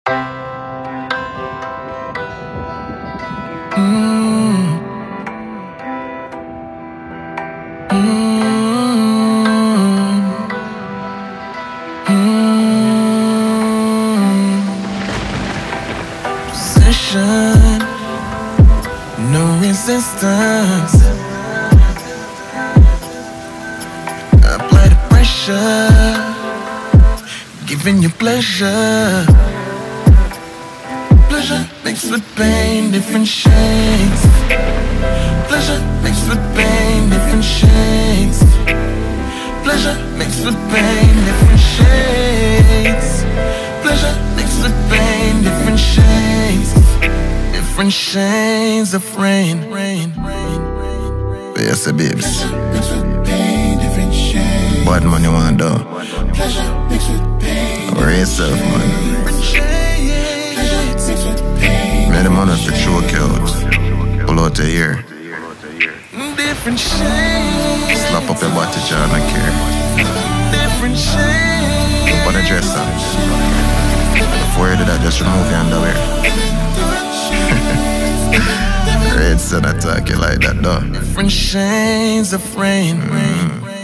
Position, no resistance. Apply the pressure, giving you pleasure. Pleasure mixed with pain, different shades. Pleasure mixed with pain, different shades. Pleasure mixed with pain, different shades. Pleasure mixed with pain, different shades. Different shades of rain. Yes, babes. Mixed with pain, different shades. What money want to do? Pleasure mixed with pain. Or yourself, man. Pleasure mixed with pain. Made the money for choke out. Pull out the ear. Different shades. Slap up your body, John, I care. Different shades. Put a dress on. Before you do that, just remove your underwear. Red son attack you like that, though. Different shades of rain.